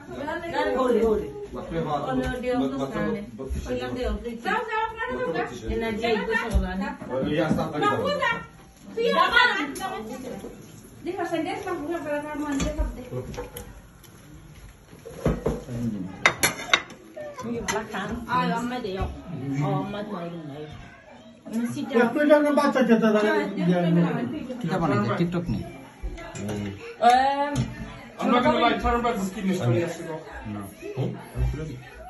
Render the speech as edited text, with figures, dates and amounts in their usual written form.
Baklava var. TikTok nih. I'm not gonna lie, turn back the skin is funny.